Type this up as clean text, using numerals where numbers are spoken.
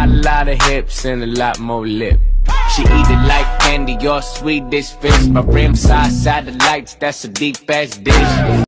lot of hips and a lot more lip. She eat it like candy or Swedish fish. My rim size satellites, that's a deep ass dish.